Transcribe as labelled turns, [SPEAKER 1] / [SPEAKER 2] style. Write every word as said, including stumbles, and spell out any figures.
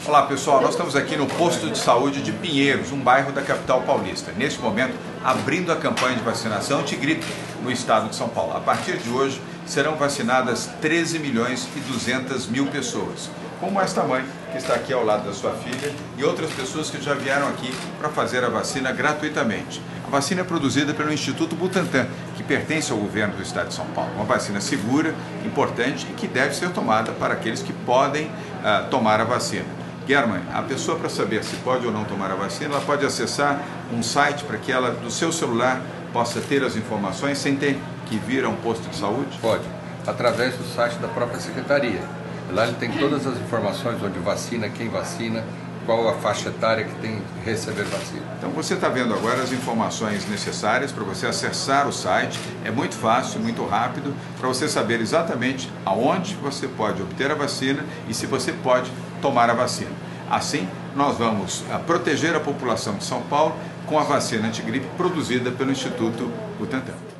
[SPEAKER 1] Olá pessoal, nós estamos aqui no Posto de Saúde de Pinheiros, um bairro da capital paulista. Neste momento, abrindo a campanha de vacinação antigripe no estado de São Paulo. A partir de hoje, serão vacinadas treze milhões e duzentas mil pessoas, como esta mãe que está aqui ao lado da sua filha e outras pessoas que já vieram aqui para fazer a vacina gratuitamente. A vacina é produzida pelo Instituto Butantan, que pertence ao governo do estado de São Paulo. Uma vacina segura, importante e que deve ser tomada para aqueles que podem uh, tomar a vacina. German, a pessoa, para saber se pode ou não tomar a vacina, ela pode acessar um site para que ela, do seu celular, possa ter as informações sem ter que vir a um posto de saúde?
[SPEAKER 2] Pode, através do site da própria secretaria. Lá ele tem todas as informações, onde vacina, quem vacina, qual a faixa etária que tem que receber vacina.
[SPEAKER 1] Então você está vendo agora as informações necessárias para você acessar o site. É muito fácil, muito rápido, para você saber exatamente aonde você pode obter a vacina e se você pode tomar a vacina. Assim, nós vamos proteger a população de São Paulo com a vacina antigripe produzida pelo Instituto Butantan.